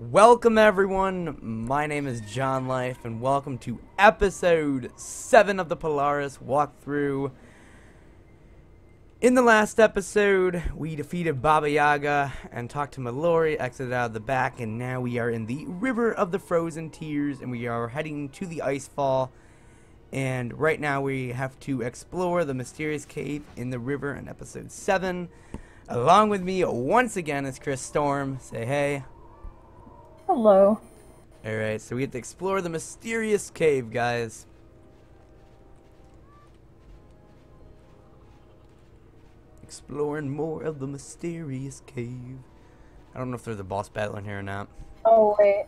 Welcome everyone, my name is John Life, and welcome to episode 7 of the Polaris walkthrough. In the last episode, we defeated Baba Yaga and talked to Mallory, exited out of the back, and now we are in the River of the Frozen Tears, and we are heading to the Icefall. And right now we have to explore the mysterious cave in the river in episode 7. Along with me once again is Chris Storm. Say hey. Hello. Alright, so we have to explore the mysterious cave, guys. Exploring more of the mysterious cave. I don't know if there's a boss battle in here or not. Oh, wait.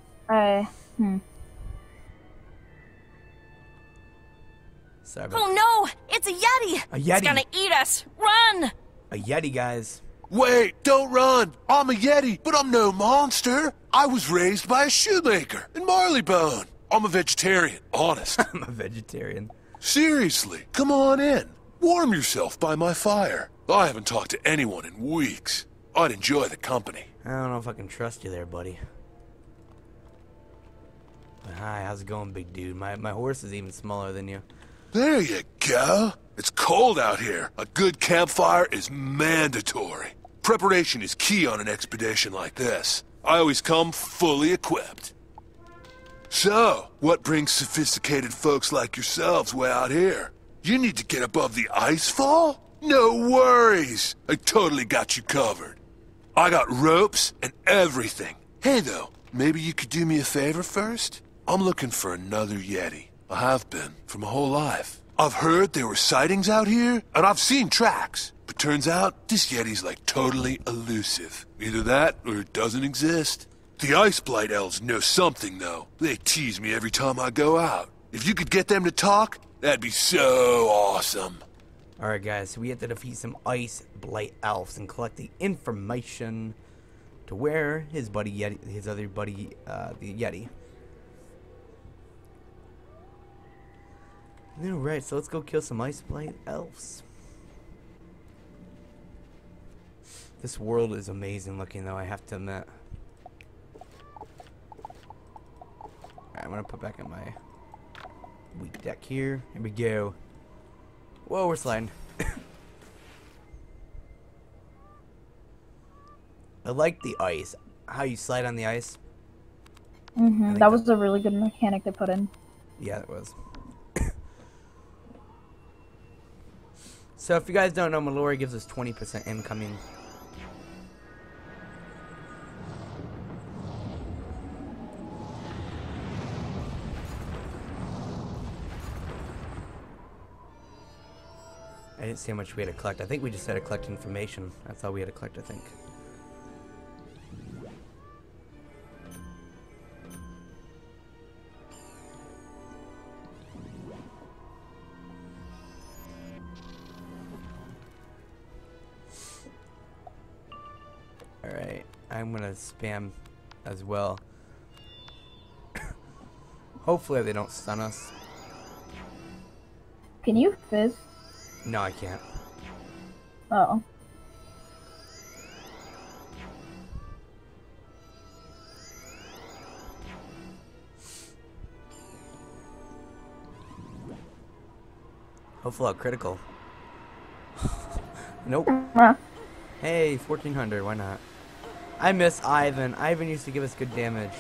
Sorry about Oh no! It's a Yeti! A Yeti! It's gonna eat us! Run! a Yeti, guys. Wait, don't run! I'm a Yeti, but I'm no monster. I was raised by a shoemaker in Marleybone. I'm a vegetarian, honest. I'm a vegetarian. Seriously, come on in. Warm yourself by my fire. I haven't talked to anyone in weeks. I'd enjoy the company. I don't know if I can trust you there, buddy. But hi, how's it going, big dude? My horse is even smaller than you. There you go. It's cold out here. A good campfire is mandatory. Preparation is key on an expedition like this. I always come fully equipped. So, what brings sophisticated folks like yourselves way out here? You need to get above the icefall? No worries. I totally got you covered. I got ropes and everything. Hey though, maybe you could do me a favor first? I'm looking for another Yeti. I have been for my whole life. I've heard there were sightings out here, and I've seen tracks. But turns out, this Yeti's like totally elusive. Either that, or it doesn't exist. The Ice Blight Elves know something, though. They tease me every time I go out. If you could get them to talk, that'd be so awesome. Alright, guys, so we have to defeat some Ice Blight Elves and collect the information to where his buddy Yeti, his other buddy, the Yeti. Alright, so let's go kill some Ice Blight Elves. This world is amazing looking, though, I have to admit. Alright, I'm gonna put back in my weak deck here. Here we go. Whoa, we're sliding. I like the ice. How you slide on the ice. That was a really good mechanic they put in. Yeah, it was. So if you guys don't know, Mallory gives us 20% incoming. I didn't see how much we had to collect. I think we just had to collect information. That's all we had to collect, I think. Alright, I'm gonna spam as well. Hopefully they don't stun us. Can you fizz? No, I can't. Oh. Hopefully I'll critical. Nope. Hey, 1400, why not? I miss Ivan. Ivan used to give us good damage.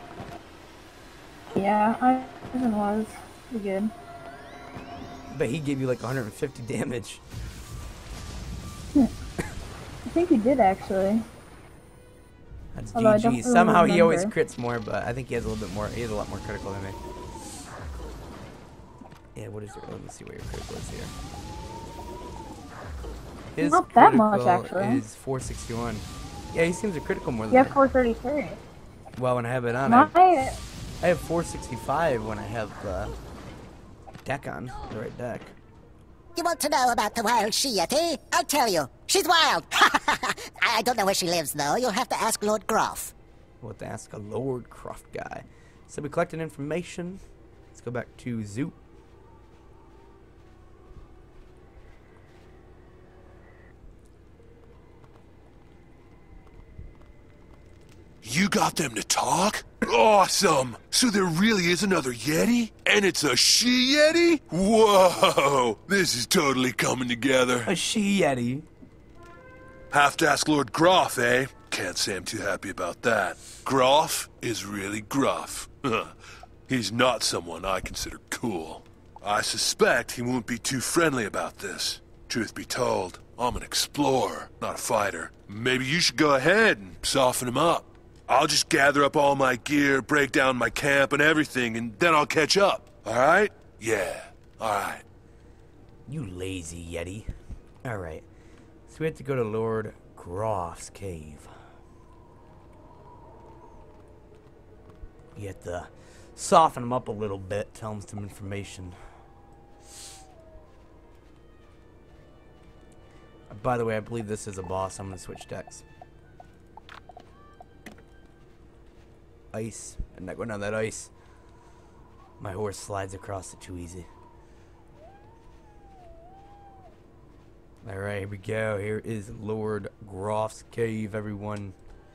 Yeah, Ivan was pretty good. But he gave you like 150 damage. I think he did, actually. That's Although I GG. don't Somehow he always remember. crits more, but I think he has a little bit more. He has a lot more critical than me. Yeah, what is it? Let me see what your critical is here. His Not that much, critical actually. is 461. Yeah, he seems a critical more than You have me. 433. Well, when I have it on, My, I have 465 when I have the deck on, the right deck. You want to know about the wild she-yeti? I'll tell you. She's wild. I don't know where she lives, though. You'll have to ask Lord Groff. We'll have to ask a Lord Croft guy. So we collected information. Let's go back to Zoot. You got them to talk? Awesome! So there really is another Yeti? And it's a she-Yeti? Whoa! This is totally coming together. A she-Yeti. Have to ask Lord Groff, eh? Can't say I'm too happy about that. Groff is really gruff. He's not someone I consider cool. I suspect he won't be too friendly about this. Truth be told, I'm an explorer, not a fighter. Maybe you should go ahead and soften him up. I'll just gather up all my gear, break down my camp and everything, and then I'll catch up. Alright? Yeah, alright. You lazy Yeti. Alright. So we have to go to Lord Groff's cave. You have to soften him up a little bit, tell him some information. By the way, I believe this is a boss. I'm going to switch decks. Ice. I'm not going on that ice. My horse slides across it too easy. Alright, here we go. Here is Lord Groff's cave, everyone.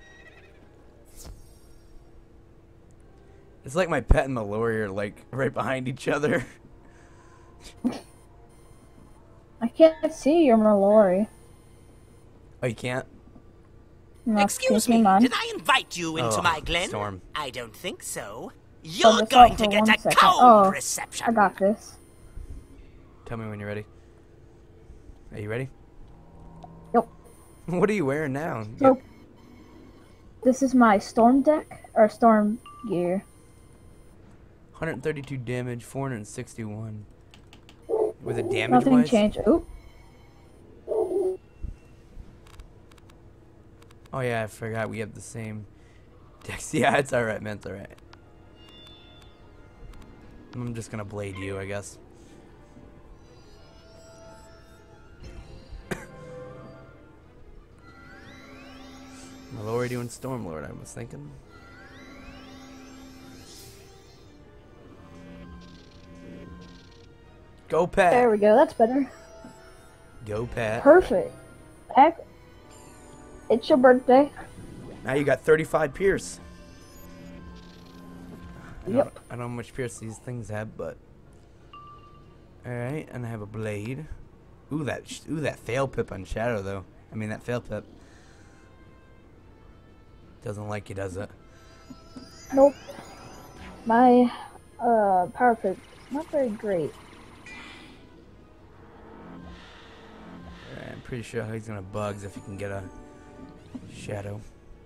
It's like my pet and Mallory are like right behind each other. I can't see your Mallory. Oh, you can't? No, Excuse me, man. did I invite you into Oh, my glen? Storm. I don't think so. Hold You're this going up to for get 1 a second. cold Oh, reception. I got this. Tell me when you're ready. Are you ready? Yep. What are you wearing now? So, this is my storm deck, or storm gear. 132 damage, 461. With a damage Nothing wise? changed. Oop. Oh yeah, I forgot we have the same dex. Yeah, it's alright, man, it's alright. I'm just gonna blade you, I guess. Mallory doing Stormlord, I was thinking. Go Pat! There we go. That's better. Go Pat. Perfect. Heck, it's your birthday. Now you got 35 Pierce. Yep. I don't know how much Pierce these things have, but alright, and I have a blade. Ooh, that fail pip on Shadow though. I mean that fail pip. Doesn't like you, does it? Nope. My power pip not very great. Alright, I'm pretty sure he's gonna bugs if he can get a Shadow.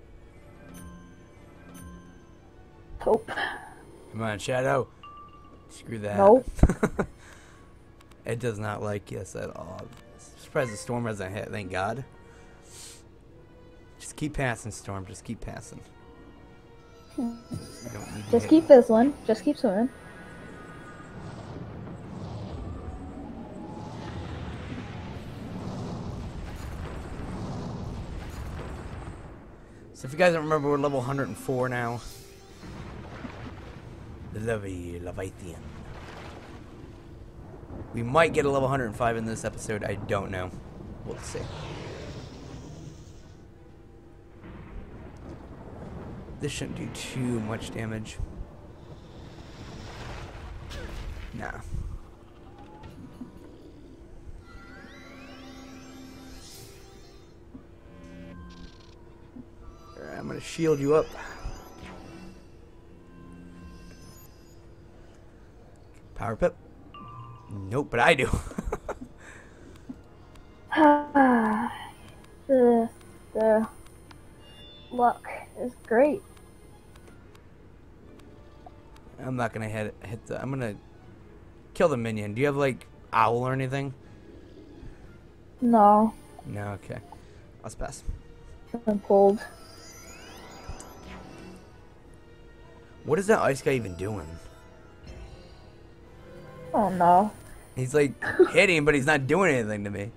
Nope. Come on, Shadow. Screw that. Nope. It does not like us at all. Surprised the storm hasn't hit, thank God. Just keep passing, Storm. Just keep passing. You don't need to Just hit keep fizzling. Just keep swimming. So if you guys don't remember, we're level 104 now. The Leviathan. We might get a level 105 in this episode. I don't know. We'll see. This shouldn't do too much damage. Nah. Alright, I'm gonna shield you up. Power pip? Nope, but I do. the luck is great. I'm not gonna hit the. I'm gonna kill the minion. Do you have like owl or anything? No, No. Okay. Let's pass. I'm cold. What is that ice guy even doing? Oh no. He's like hitting, but he's not doing anything to me.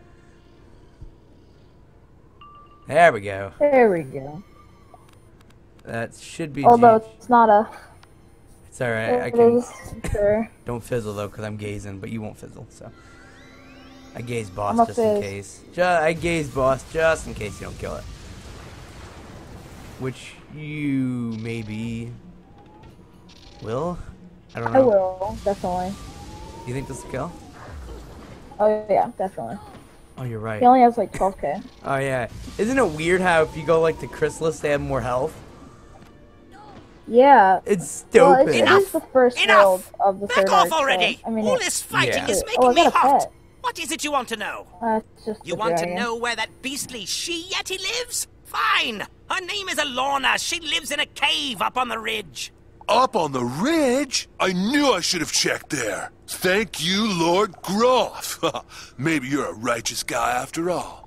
There we go. There we go. That should be. Although GG. it's not a. It's alright. I It can. is. Sure. Don't fizzle though, cause I'm gazing, but you won't fizzle. So I gaze boss I'm a just in fizz. case. I gaze boss just in case you don't kill it. which you maybe will. I don't I know. will, definitely. You think this will kill? Oh yeah, definitely. Oh, you're right. He only has like 12k. Oh yeah. Isn't it weird how if you go like to Chrysalis, they have more health? Yeah. It's Well, stupid. it is the first Enough! world of the Back third off arc, already! So, I mean, All this fighting Yeah. is Oh, making I me got a hot. pet. What is it you want to know? It's just You the want to dragon. know where that beastly she-yeti lives? Fine! Her name is Alorna. She lives in a cave up on the ridge. Up on the ridge? I knew I should have checked there. Thank you, Lord Groff. Maybe you're a righteous guy after all.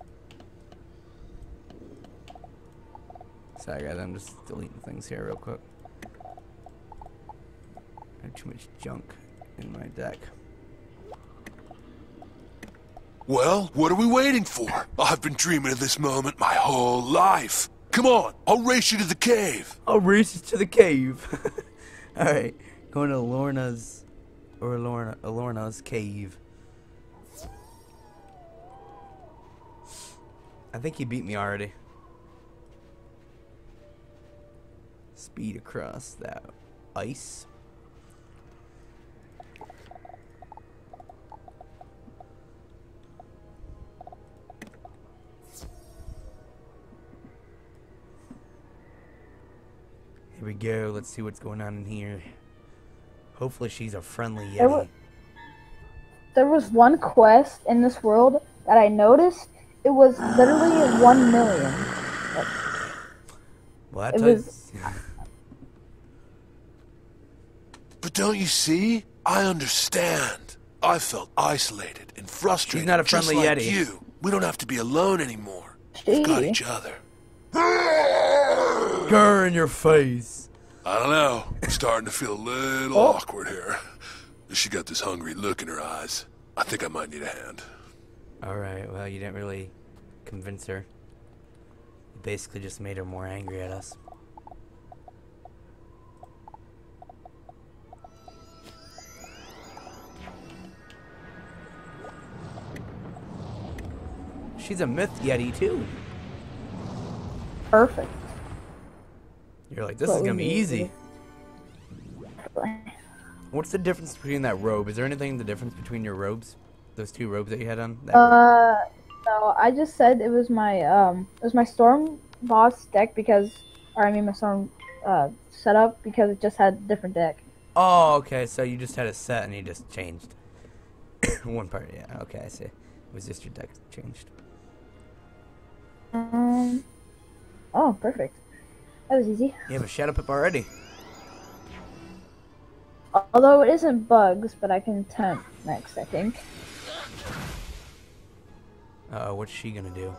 Sorry guys, I'm just deleting things here real quick. I have too much junk in my deck. Well, what are we waiting for? I've been dreaming of this moment my whole life. Come on, I'll race you to the cave. I'll race you to the cave. Alright, going to Alorna's cave. I think he beat me already. Speed across that ice. Here we go. Let's see what's going on in here. Hopefully she's a friendly Yeti. There was one quest in this world that I noticed. It was literally 1 million. Well, It was- But don't you see? I understand. I felt isolated and frustrated. She's not a just friendly like Yeti. you. We don't have to be alone anymore. We've got Gee. each other. Grr in your face. I don't know. I'm starting to feel a little Oh. awkward here. She got this hungry look in her eyes. I think I might need a hand. Alright, well, you didn't really convince her. You basically just made her more angry at us. She's a myth Yeti, too. Perfect. You're like, this What is we gonna be need. easy. What's the difference between that robe? Is there anything the difference between your robes? Those two robes that you had on? That robe? No, I just said it was my storm boss deck because, or I mean my storm setup because it just had a different deck. Oh, okay, so you just had a set and you just changed. One part, yeah, okay, I see. It was just your deck changed. Oh, perfect. That was easy. You have a Shadow Pip already. Although it isn't bugs, but I can tempt next, I think. Uh-oh, what's she gonna do?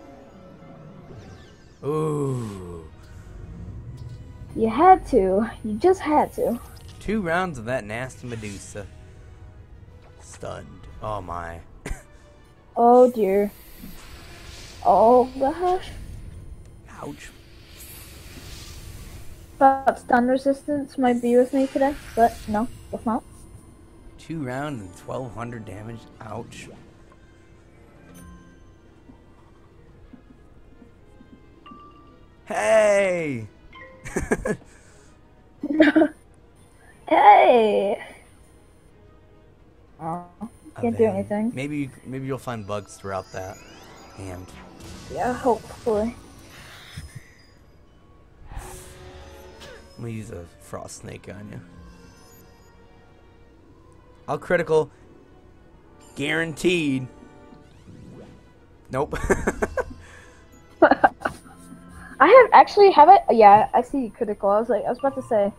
Ooh. You had to. You just had to. 2 rounds of that nasty Medusa. Stunned. Oh my. Oh dear. Oh gosh. Ouch. Thought stun resistance might be with me today, but no, guess not. 2 rounds and 1200 damage. Ouch. Hey! Hey! Oh, can't do Then anything. Maybe you'll find bugs throughout that hand. Yeah, hopefully. I'm gonna use a frost snake on you. I'll critical. Guaranteed. Nope. I have actually have it. Yeah, I see critical. I was about to say.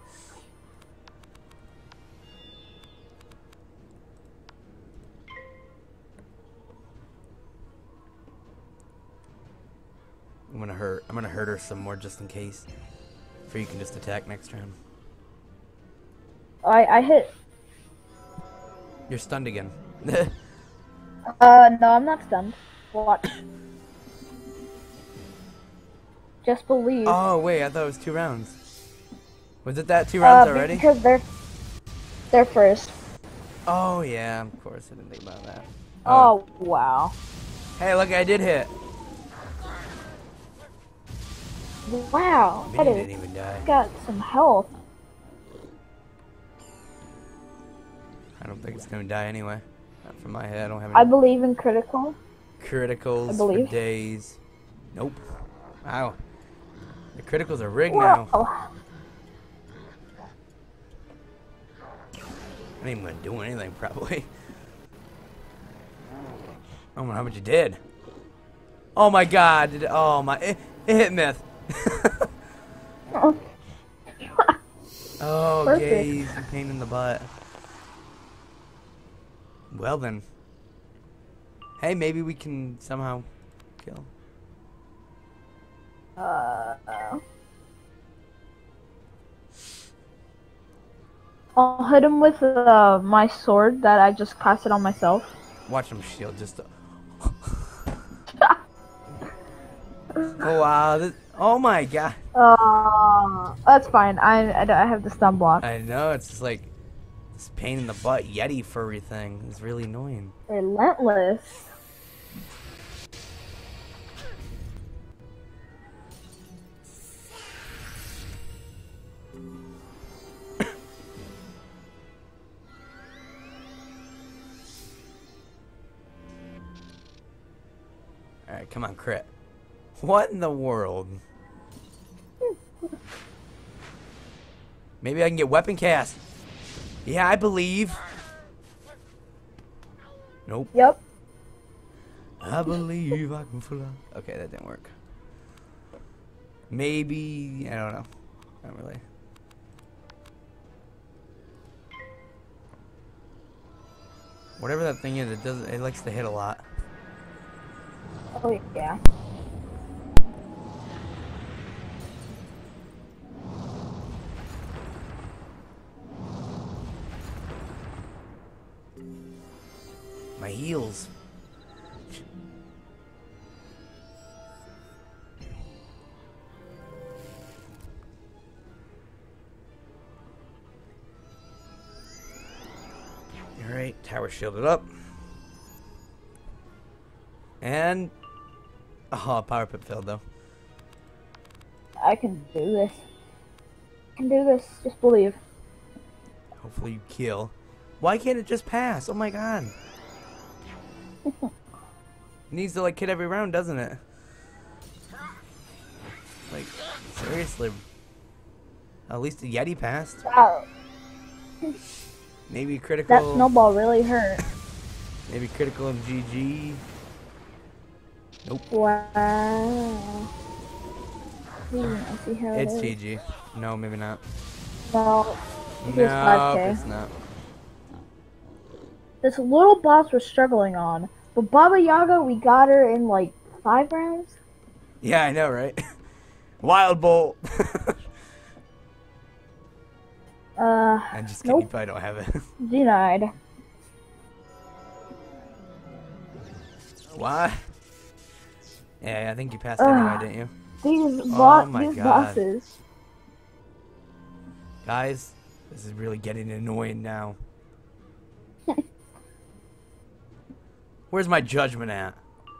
I'm gonna hurt her some more just in case. For you can just attack next round. I hit. You're stunned again. No, I'm not stunned. Watch. Just believe. Oh wait, I thought it was 2 rounds. Was it that 2 rounds already? Because they're first. Oh yeah, of course I didn't think about that. Oh wow. Hey, look, I did hit. Wow, that Mini didn't is even die. got some health. I don't think it's gonna die anyway. Not from my head. I don't have I any believe in critical. criticals I for believe. days. Nope. Wow. The criticals are rigged now. Wow. I ain't even gonna do anything probably. I don't know how much you did. Oh my god. Oh my. It hit myth. Oh, Perfect. gaze. You pain in the butt. Well then. Hey, maybe we can somehow kill. I'll hit him with my sword that I just casted on myself. Watch him shield just to... Oh wow, oh my god. That's fine. I have the stun block. I know, it's just like this pain in the butt Yeti furry thing. It's really annoying. Relentless. Alright, come on, crit. What in the world? Maybe I can get weapon cast. Yeah, I believe. Nope. Yep. I believe I can fly. Okay, that didn't work. Maybe, I don't know. Not really. Whatever that thing is, it likes to hit a lot. Oh yeah. My heels. Alright, tower shielded up. And... Oh, power pip failed though. I can do this. I can do this. Just believe. Hopefully you kill. Why can't it just pass? Oh my god. It needs to like hit every round, doesn't it? Like, seriously. At least the Yeti passed. Wow. Maybe critical. That snowball really hurt. Maybe critical of GG. Nope. Wow. I see how It's it is. GG. No, maybe not. No. It was No, 5K. it's not. This little boss we're struggling on. But Baba Yaga, we got her in like 5 rounds. Yeah, I know, right? Wild Bolt. I'm just kidding. Nope. You probably don't have it. Denied. Why? Yeah, I think you passed anyway, didn't you? These, my these God. bosses. Guys, this is really getting annoying now. Where's my judgment at?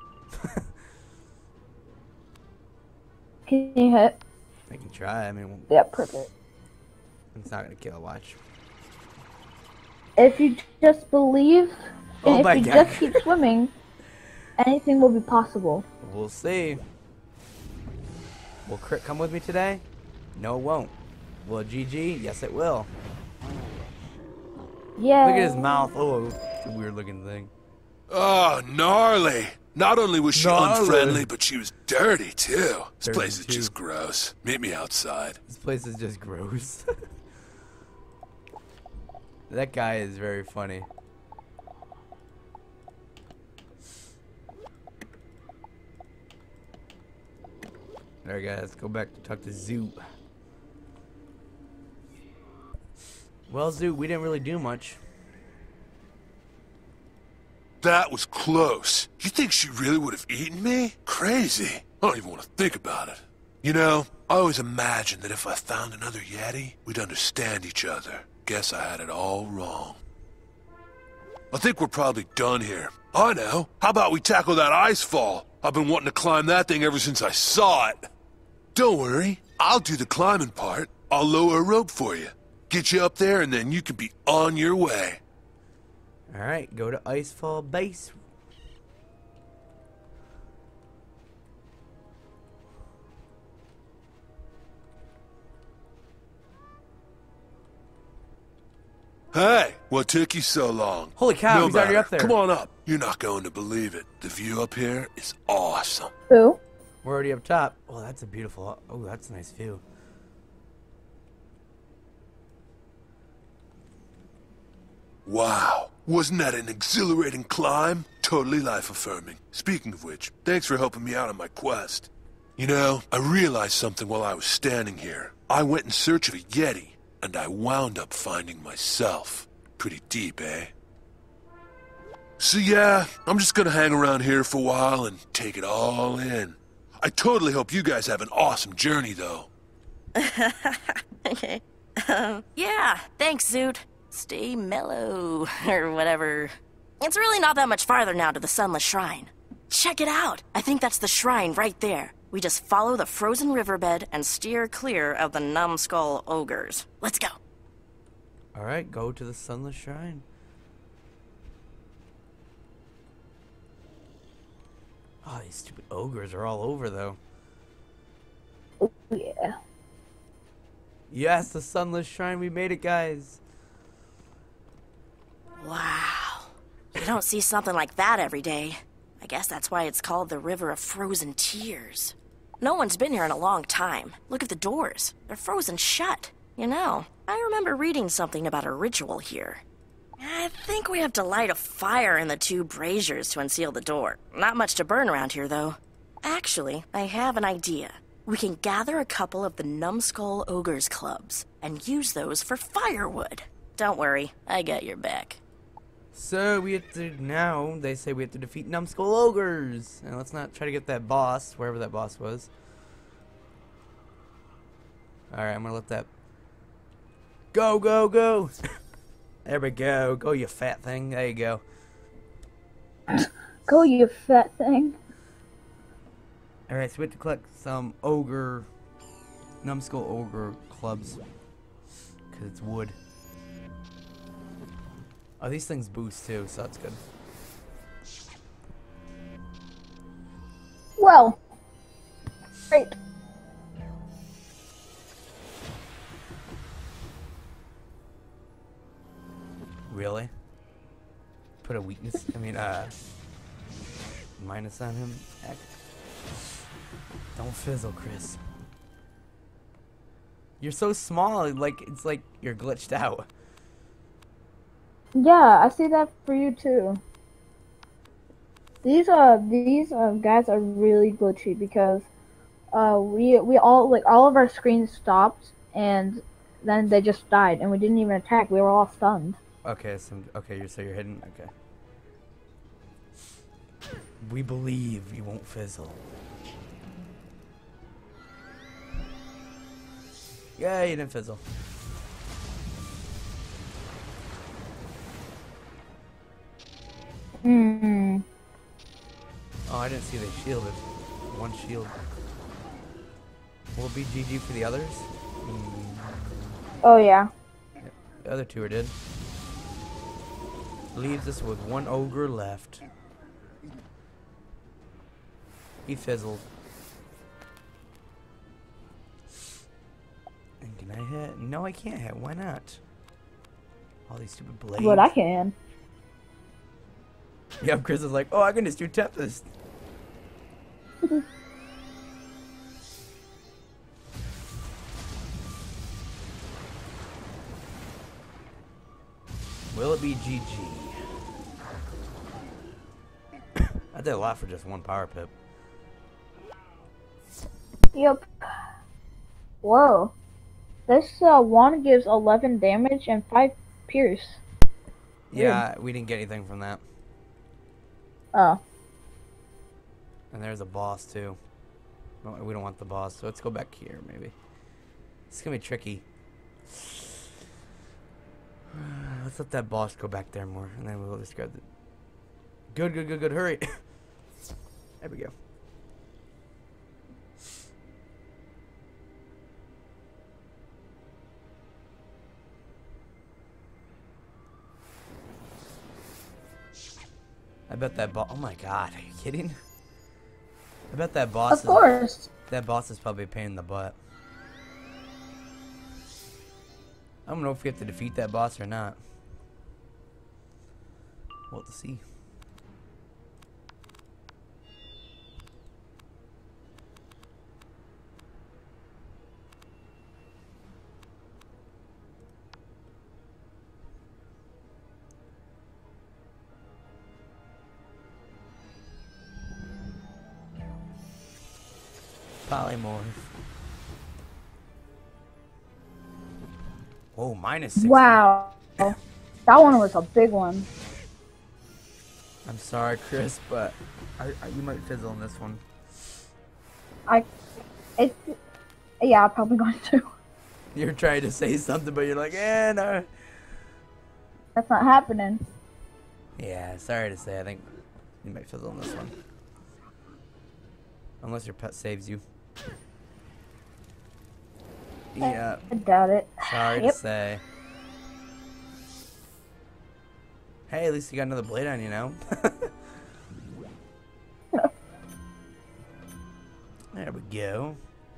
Can you hit? I can try. I mean, Yeah, perfect. it's not gonna kill. Watch. If you just believe, Oh and my if you God. just keep swimming, anything will be possible. We'll see. Will crit come with me today? No, it won't. Will it GG? Yes, it will. Yeah. Look at his mouth. Oh, it's a weird looking thing. Oh, gnarly. Not only was she Gnarly. unfriendly, but she was dirty, too. This Dirty, place is too. just gross. Meet me outside. This place is just gross. That guy is very funny. Alright guys, let's go back to talk to Zoot. Well, Zoot, we didn't really do much. That was close. You think she really would have eaten me? Crazy. I don't even want to think about it. You know, I always imagined that if I found another Yeti, we'd understand each other. Guess I had it all wrong. I think we're probably done here. I know. How about we tackle that ice fall? I've been wanting to climb that thing ever since I saw it. Don't worry, I'll do the climbing part. I'll lower a rope for you. Get you up there and then you can be on your way. Alright, go to Icefall Base. Hey, what took you so long? Holy cow, No he's already matter. up there. Come on up. You're not going to believe it. The view up here is awesome. Who? We're already up top. Oh, that's a beautiful... Oh, that's a nice view. Wow. Wasn't that an exhilarating climb? Totally life-affirming. Speaking of which, thanks for helping me out on my quest. You know, I realized something while I was standing here. I went in search of a Yeti, and I wound up finding myself. Pretty deep, eh? So yeah, I'm just gonna hang around here for a while and take it all in. I totally hope you guys have an awesome journey, though. Yeah, thanks, Zoot. Stay mellow, or whatever. It's really not that much farther now to the Sunless Shrine. Check it out. I think that's the shrine right there. We just follow the frozen riverbed and steer clear of the numbskull ogres. Let's go. Alright, go to the Sunless Shrine. Oh, these stupid ogres are all over, though. Oh, yeah. Yes, the Sunless Shrine. We made it, guys. Wow. You don't see something like that every day. I guess that's why it's called the River of Frozen Tears. No one's been here in a long time. Look at the doors. They're frozen shut. You know, I remember reading something about a ritual here. I think we have to light a fire in the two braziers to unseal the door. Not much to burn around here, though. Actually, I have an idea. We can gather a couple of the Numbskull Ogres clubs and use those for firewood. Don't worry, I got your back. So we have to now. They say we have to defeat Numbskull ogres, and let's not try to get that boss wherever that boss was. All right, I'm gonna let that go, go, go. There we go. Go, you fat thing. There you go. Go, you fat thing. All right, so we have to collect some Numbskull ogre clubs because it's wood. Oh, these things boost too, so that's good. Well. Great. Really? Put a weakness, minus on him? Heck. Don't fizzle, Chris. You're so small, like, it's like you're glitched out. Yeah, I see that for you too. These guys are really glitchy because we all of our screens stopped and then they just died and we didn't even attack. We were all stunned. Okay, so you're hidden. Okay. We believe you won't fizzle. Yeah, you didn't fizzle. Hmm. Oh, I didn't see they shielded. One shield. Will it be GG for the others? Oh yeah. Yep. The other two are dead. Leaves us with one ogre left. He fizzled. And can I hit? No, I can't hit. Why not? All these stupid blades. But I can. Yeah, Chris is like, oh, I can just do Tempest. Will it be GG? I did a lot for just one power pip. Yep. Whoa. This one gives 11 damage and 5 pierce. Yeah, we didn't get anything from that. Oh. And there's a boss too. No, we don't want the boss, so let's go back here maybe. It's gonna be tricky. Let's let that boss go back there more, and then we'll discard it. Good, good, good, good. Hurry. There we go. bet that boss. Oh my god, are you kidding? I bet that boss. Of course. That boss is probably a pain in the butt. I don't know if we have to defeat that boss or not. We'll have to see. Polymorph. Whoa, -6. Wow. That one was a big one. I'm sorry, Chris, but you might fizzle on this one. Yeah, I'm probably going to. You're trying to say something, but you're like, eh, no. That's not happening. Yeah, sorry to say, I think you might fizzle on this one. Unless your pet saves you. Yeah. I doubt it. Sorry Yep. to say. Hey, at least you got another blade on you now. There we go.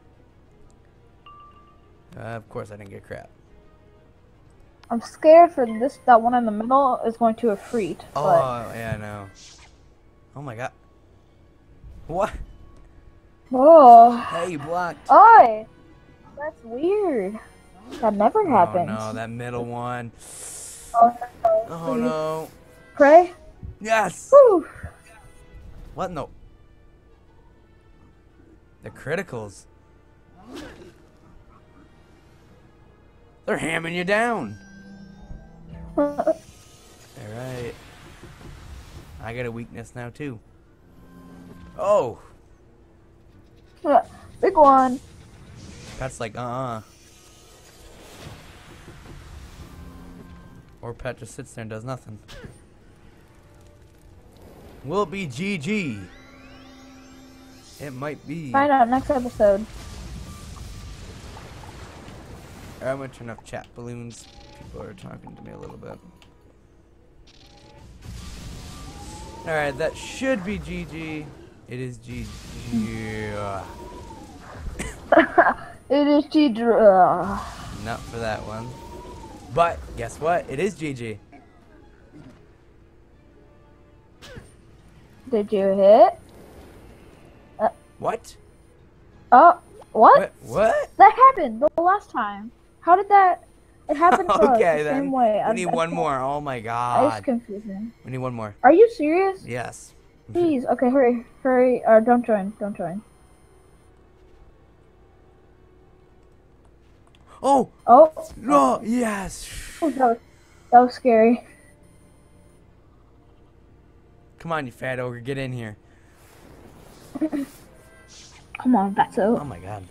Of course I didn't get crap. I'm scared for this. That one in the middle is going to Efreet. Oh, But... yeah, I know. Oh my god. What? Oh. Hey, you blocked. Oh. That's weird. That never Oh happens. no, that middle one. Oh no. Oh no. Pray. Yes! Whew. What in the... The criticals. They're hamming you down. Alright. I got a weakness now too. Oh! Big one. Pet's like, Or Pet just sits there and does nothing. Will it be GG? It might be. Find out next episode. I'm gonna turn off chat balloons. People are talking to me a little bit. Alright, that should be GG. It is GG. It is Tidra. Not for that one. But guess what? It is GG. Did you hit? What? Oh, what? What? That happened the last time. How did that? It happened to us Okay the then. same way. We need one more. Oh my It's god. confusing. We need one more. Are you serious? Yes. Please. Okay, hurry, hurry. Don't join. Don't join. Oh! Oh. No! Yes! Oh, that was scary. Come on, you fat ogre. Get in here. Come on, Fatso. Oh my god.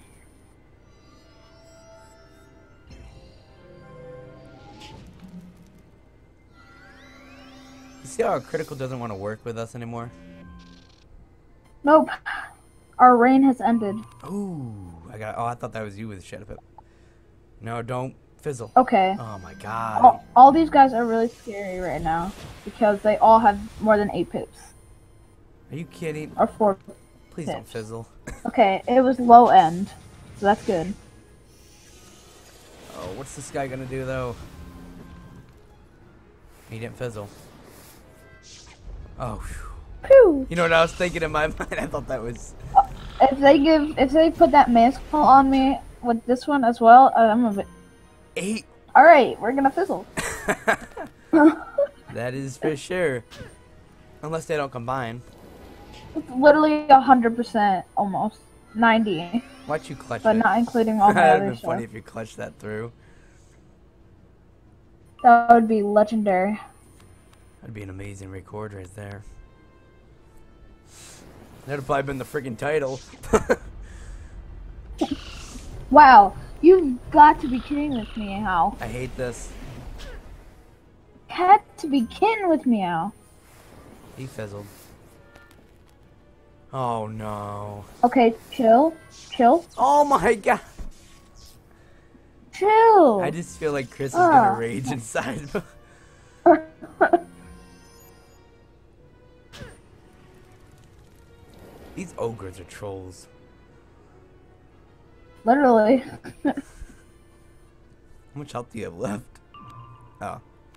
You see how our critical doesn't want to work with us anymore? Nope. Our reign has ended. Ooh, I thought that was you with Shadow Pip. No, don't fizzle. Okay. Oh my god. All these guys are really scary right now because they all have more than 8 pips Are you kidding? or 4. Please don't pips. fizzle. Okay, it was low end, so that's good. Oh, what's this guy gonna do though? He didn't fizzle. Oh, phew. Phew. You know what I was thinking in my mind? I thought that was... If they put that mask on me with this one as well, I'm a bit. 8. All right, we're gonna fizzle. That is for sure. Unless they don't combine. It's literally 100%, almost 90, Watch you clutch but it. not including all my That'd other been stuff. funny if you clutched that through. That would be legendary. That'd be an amazing record right there. That'd have probably been the freaking title. Wow, you've got to be kidding with me, Al. I hate this. Had to be kidding with me, Al. He fizzled. Oh no. Okay, chill, chill, Oh my god. chill. I just feel like Chris is gonna rage inside. ogres are trolls. Literally. How much health do you have left? Oh.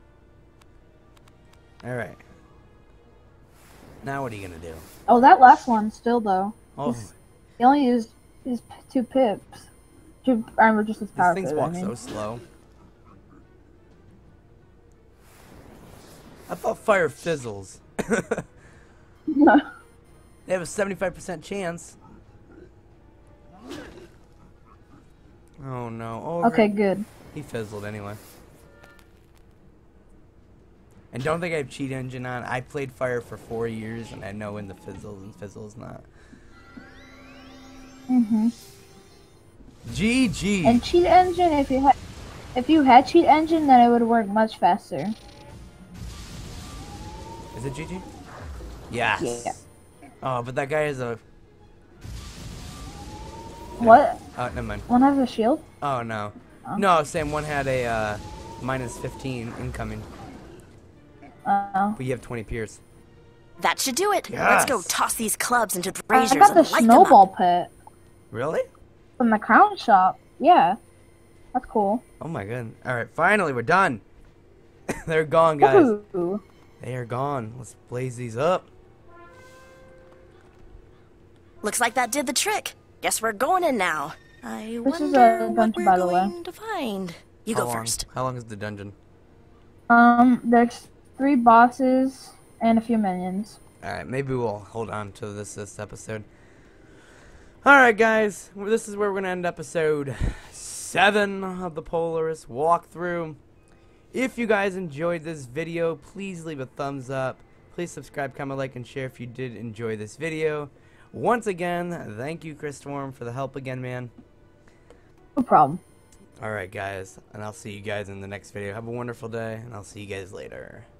Alright. Now what are you gonna do? Oh, that last one still though. Oh, He only used his 2 pips. Or just his power these things pip, walk I mean. so slow. I thought fire fizzles. They have a 75% chance. Oh no. Oh, Okay, good. he fizzled anyway. And don't think I have cheat engine on. I played fire for 4 years and I know when the fizzles and fizzles not. Mhm. GG. And cheat engine, if you had cheat engine, then it would work much faster. Is it GG? Yes. Yeah. Oh, but that guy is a. What? Oh, never mind. One has a shield? Oh no. Oh. No, Sam. One had a minus 15 incoming, Oh. but you have 20 pierce. That should do it. Let's go Yes. toss these clubs into I braziers got the and light them up. snowball pet Really? from the crown shop. Yeah. That's cool. Oh my god. All right, finally we're done. They're gone, guys. Ooh. They are gone. Let's blaze these up. Looks like that did the trick. Guess we're going in now. I This is wonder a what dungeon, we're by the way. going to find. You go How long? first. How long is the dungeon? There's 3 bosses and a few minions. All right, maybe we'll hold on to this episode. All right, guys. Well, this is where we're gonna end episode 7 of the Polaris walkthrough. If you guys enjoyed this video, please leave a thumbs up. Please subscribe, comment, like, and share if you did enjoy this video. Once again, thank you, Chris Storm, for the help again, man. No problem. Alright, guys, and I'll see you guys in the next video. Have a wonderful day, and I'll see you guys later.